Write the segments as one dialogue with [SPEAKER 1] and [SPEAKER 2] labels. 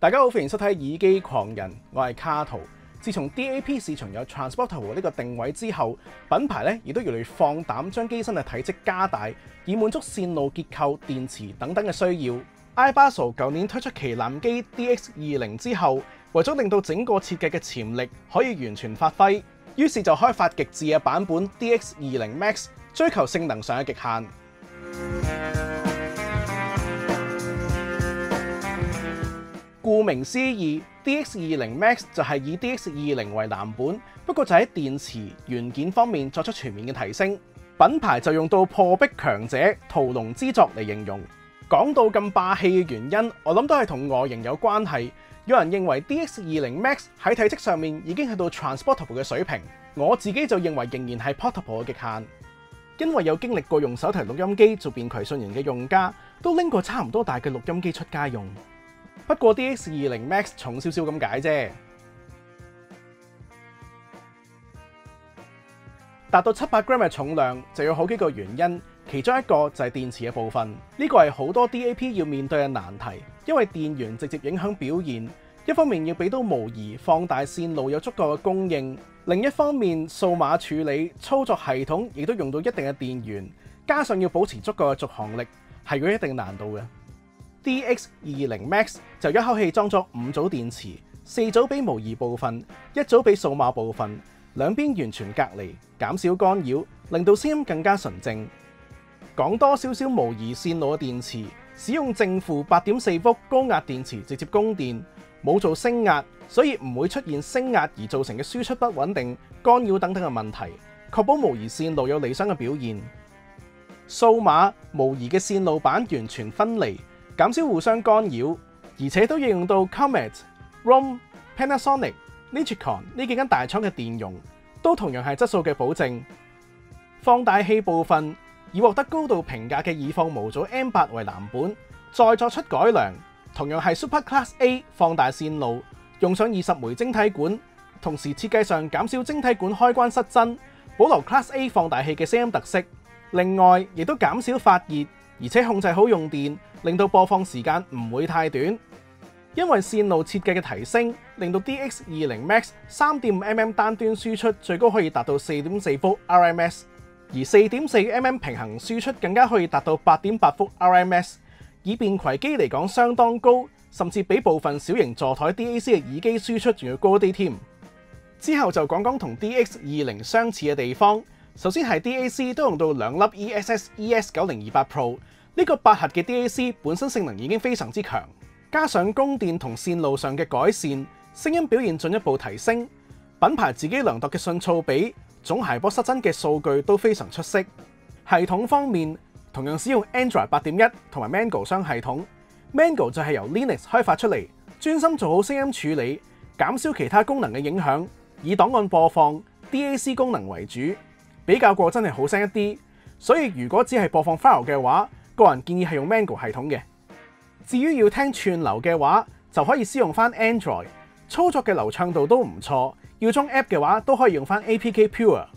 [SPEAKER 1] 大家好，歡迎收睇耳機狂人，我係卡圖。自從 DAP 市場有 Transportable 呢個定位之後，品牌咧亦都越嚟越放膽將機身嘅體積加大，以滿足線路結構、電池等等嘅需要。iBasso 舊年推出旗艦機 DX20 之後，為咗令到整個設計嘅潛力可以完全發揮，於是就開發極致嘅版本 DX20 Max， 追求性能上嘅極限。顧名思義 ，DX20 Max 就係以 DX20 為藍本，不過就喺電池元件方面作出全面嘅提升。品牌就用到破壁強者、屠龍之作嚟形容。講到咁霸氣嘅原因，我諗都係同外形有關係。有人認為 DX20 Max 喺體積上面已經去到 Transportable 嘅水平，我自己就認為仍然係 Portable 嘅極限。因為有經歷過用手提錄音機做便攜訊型嘅用家，都拎過差唔多大嘅錄音機出街用。不過 DX20 Max 重少少咁解啫。達到700g 嘅重量就有好幾個原因，其中一個就係電池嘅部分。呢個係好多 DAP 要面對嘅難題，因為電源直接影響表現。一方面要俾到模擬放大線路有足夠嘅供應，另一方面數碼處理操作系統亦都用到一定嘅電源，加上要保持足夠嘅續航力，係有一定難度嘅。DX20 Max 就一口氣裝咗5組電池，4組俾模擬部分，1組俾數碼部分，兩邊完全隔離，減少干擾，令到聲音更加純正。講多少少模擬線路嘅電池，使用正負8.4伏高壓電池直接供電，冇做升壓，所以唔會出現升壓而造成嘅輸出不穩定、干擾等等嘅問題，確保模擬線路有理想嘅表現。數碼模擬嘅線路板完全分離，減少互相干擾，而且都應用到 Comet、ROHM、Panasonic、Nichicon 呢幾間大廠嘅電容，都同樣係質素嘅保證。放大器部分以獲得高度評價嘅耳放模組 M8 為藍本，再作出改良，同樣係 Super Class A 放大線路，用上20枚晶體管，同時設計上減少晶體管開關失真，保留 Class A 放大器嘅聲音特色。另外，亦都減少發熱，而且控制好用電，令到播放時間唔會太短。因為線路設計嘅提升，令到 DX20 Max 3.5mm 單端輸出最高可以達到4.4伏 RMS， 而 4.4mm 平衡輸出更加可以達到8.8伏 RMS， 以便攜機嚟講相當高，甚至比部分小型座台 DAC 嘅耳機輸出仲要高啲添。之後就講講同 DX20 相似嘅地方。首先係 DAC 都用到2粒 ESS ES9028 Pro， 呢個8核嘅 DAC 本身性能已經非常之強，加上供電同線路上嘅改善，聲音表現進一步提升。品牌自己量度嘅信噪比、總諧波失真嘅數據都非常出色。系統方面，同樣使用 Android 8.1同埋 Mango 雙系統。Mango 就係由 Linux 開發出嚟，專心做好聲音處理，減少其他功能嘅影響，以檔案播放、DAC 功能為主。比較過真係好聲一啲，所以如果只係播放 file 嘅話，個人建議係用 Mango 系統嘅。至於要聽串流嘅話，就可以使用翻 Android， 操作嘅流暢度都唔錯。要裝 app 嘅話，都可以用翻 APK Pure。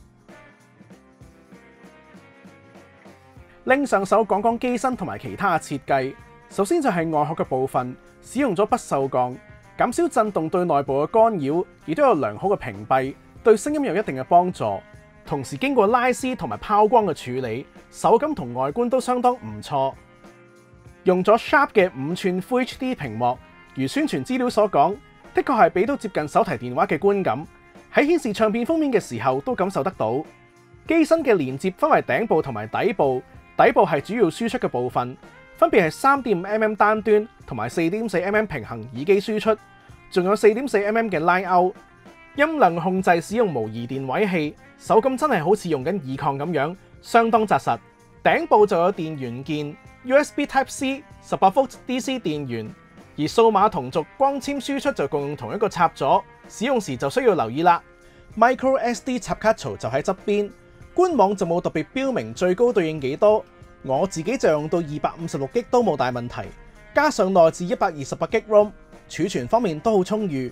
[SPEAKER 1] 拎上手講講機身同埋其他設計。首先就係外殼嘅部分，使用咗不鏽鋼，減少震動對內部嘅干擾，亦都有良好嘅屏蔽，對聲音有一定嘅幫助。同時經過拉絲同埋拋光嘅處理，手感同外觀都相當唔錯。用咗 Sharp 嘅5寸 Full HD 屏幕，如宣傳資料所講，的確係俾到接近手提電話嘅觀感。喺顯示唱片封面嘅時候都感受得到。機身嘅連接分為頂部同埋底部，底部係主要輸出嘅部分，分別係 3.5mm 單端同埋 4.4mm 平衡耳機輸出，仲有 4.4mm 嘅 Line Out。音量控制使用模擬電位器，手感真係好似用緊耳抗咁樣，相當紮實。頂部就有電源鍵 USB Type-C 18V DC 電源，而數碼同軸光纖輸出就共用同一個插座，使用時就需要留意啦。Micro SD 插卡槽就喺側邊，官網就冇特別標明最高對應幾多，我自己就用到256GB都冇大問題，加上內置128GB ROM， 儲存方面都好充裕。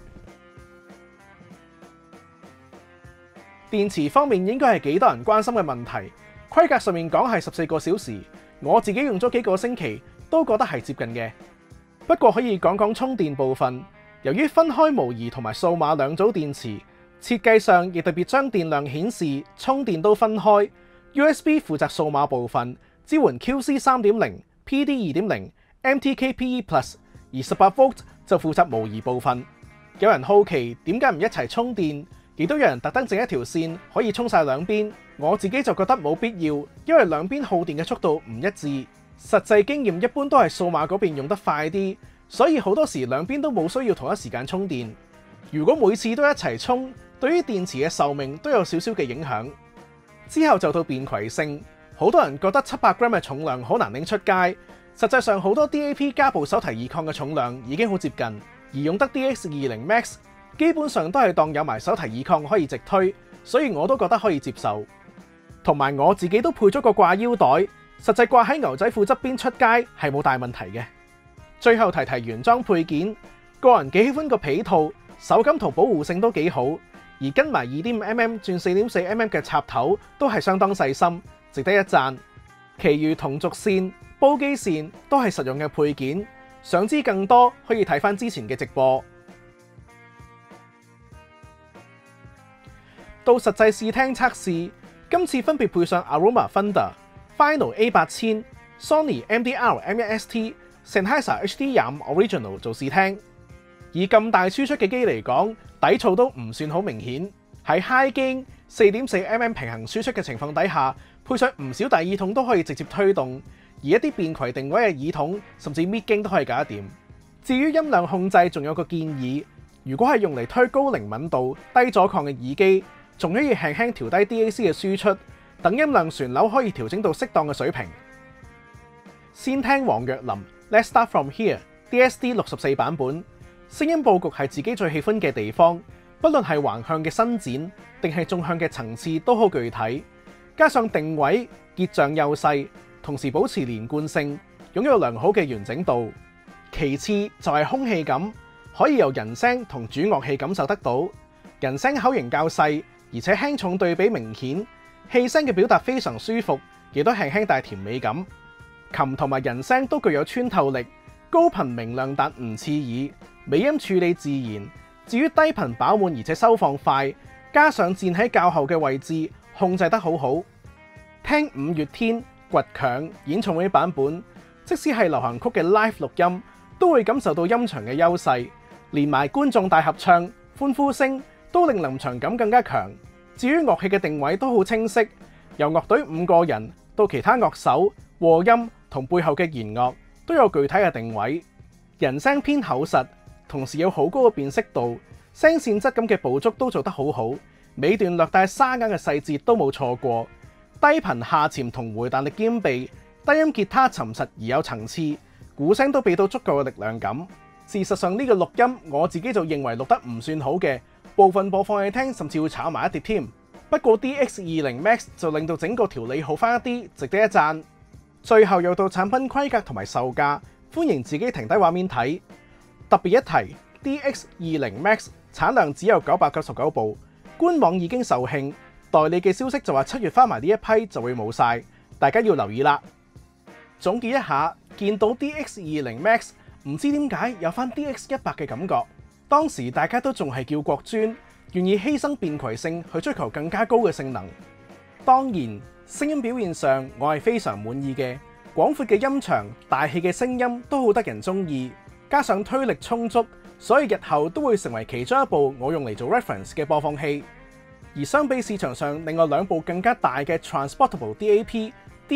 [SPEAKER 1] 電池方面應該係幾多人關心嘅問題，規格上面講係14個小時，我自己用咗幾個星期都覺得係接近嘅。 不過可以講講充電部分，由於分開模擬同埋數碼兩組電池，設計上亦特別將電量顯示、充電都分開。USB 負責數碼部分，支援 QC 3.0、PD 2.0、MTK-PE Plus， 而18V 就負責模擬部分。有人好奇點解唔一齊充電，亦都有人特登整一條線可以充晒兩邊。我自己就覺得冇必要，因為兩邊耗電嘅速度唔一致。實際經驗一般都係數碼嗰邊用得快啲，所以好多時兩邊都冇需要同一時間充電。如果每次都一齊充，對於電池嘅壽命都有少少嘅影響。之後就到便攜性，好多人覺得700g 嘅重量好難拎出街，實際上好多 DAP 加部手提二抗嘅重量已經好接近，而用得 DX20 Max 基本上都係當有埋手提二抗可以直推，所以我都覺得可以接受。同埋我自己都配咗個掛腰袋。實際掛喺牛仔褲側邊出街係冇大問題嘅。最後提提原裝配件，個人幾喜歡個皮套，手感同保護性都幾好，而跟埋 2.5mm 轉 4.4mm 嘅插頭都係相當細心，值得一讚。其餘同軸線、煲機線都係實用嘅配件。想知更多可以睇返之前嘅直播。到實際試聽測試，今次分別配上 Aroma Thunder、Final A8000、Sony MDR M1ST、Sennheiser HD25 Original 做試聽。以咁大輸出嘅機嚟講，底噪都唔算好明顯。喺 High Gain 4.4mm 平衡輸出嘅情況底下，配上唔少大耳筒都可以直接推動，而一啲便攜定位嘅耳筒甚至 Mid Gain 都可以搞得掂。至於音量控制，仲有個建議，如果係用嚟推高靈敏度、低阻抗嘅耳機，仲可以輕輕調低 DAC 嘅輸出。等音量旋鈕可以調整到適當嘅水平。先聽黃若琳 Let's Start From Here DSD 64版本，聲音佈局係自己最喜歡嘅地方，不論係橫向嘅伸展定係縱向嘅層次都好具體，加上定位結像優勢，同時保持連貫性，擁有良好嘅完整度。其次就係空氣感，可以由人聲同主樂器感受得到。人聲口型較細，而且輕重對比明顯。氣聲嘅表達非常舒服，亦都輕輕帶甜美感。琴同埋人聲都具有穿透力，高頻明亮但唔刺耳，尾音處理自然。至於低頻飽滿而且收放快，加上站喺較後嘅位置，控制得好好。聽五月天倔強演唱會版本，即使係流行曲嘅 live 錄音，都會感受到音場嘅優勢，連埋觀眾大合唱、歡呼聲，都令臨場感更加強。至於樂器嘅定位都好清晰，由樂隊5個人到其他樂手、和音同背後嘅弦樂都有具體嘅定位。人聲偏厚實，同時有好高嘅辨識度，聲線質感嘅捕捉都做得好好，尾段略帶沙啞嘅細節都冇錯過。低頻下潛同回彈力兼備，低音吉他沉實而有層次，鼓聲都俾到足夠嘅力量感。事實上呢個錄音我自己就認為錄得唔算好嘅。部分播放器聽甚至會炒埋一碟添，不過 DX20 Max 就令到整個條理好翻一啲，值得一讚。最後又到產品規格同埋售價，歡迎自己停低畫面睇。特別一提 ，DX20 Max 產量只有999部，官網已經售罄，代理嘅消息就話7月翻埋呢一批就會冇晒，大家要留意啦。總結一下，見到 DX20 Max 唔知點解有翻 DX100 嘅感覺。當時大家都仲係叫國尊，願意犧牲便攜性去追求更加高嘅性能。當然，聲音表現上我係非常滿意嘅，廣闊嘅音場、大氣嘅聲音都好得人中意，加上推力充足，所以日後都會成為其中一部我用嚟做 reference 嘅播放器。而相比市場上另外2部更加大嘅 Transportable DAP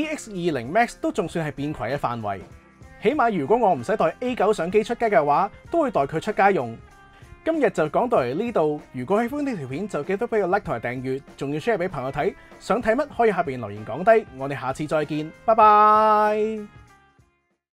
[SPEAKER 1] DX20 Max 都仲算係便攜嘅範圍。起碼如果我唔使帶 A9 相機出街嘅話，都會帶佢出街用。今日就講到嚟呢度，如果喜歡呢條片就記得俾個 like 同埋訂閱，仲要 share 俾朋友睇。想睇乜可以下邊留言講低，我哋下次再見，拜拜。